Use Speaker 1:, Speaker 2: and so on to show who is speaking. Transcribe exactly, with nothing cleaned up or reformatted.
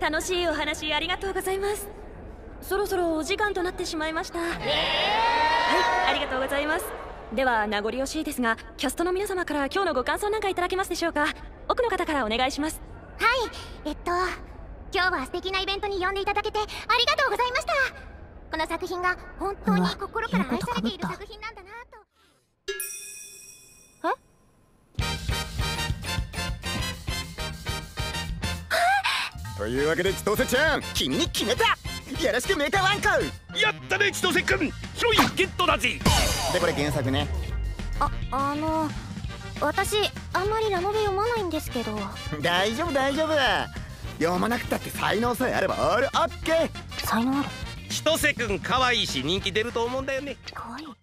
Speaker 1: 楽しいお話ありがとうございます。そろそろお時間となってしまいました。はい、ありがとうございます。では名残惜しいですが、キャストの皆様から今日のご感想なんかいただけますでしょうか。奥の方からお願いします。
Speaker 2: はい、えっと今日は素敵なイベントに呼んでいただけてありがとうございました。この作品が本当に心から愛されている作品なんだなと。
Speaker 3: というわけで千歳ちゃん、君に決めた。よろしくメーカーワンコ。
Speaker 4: やったね千歳くん、ヒロインゲットだぜ。
Speaker 3: でこれ原作ね。
Speaker 2: あ、あの私あんまりラノベ読まないんですけど。
Speaker 3: 大丈夫大丈夫、読まなくたって才能さえあればオールオッケー。
Speaker 2: 才能ある。
Speaker 4: 千歳くん可愛いし人気出ると思うんだよね。
Speaker 2: 可愛い。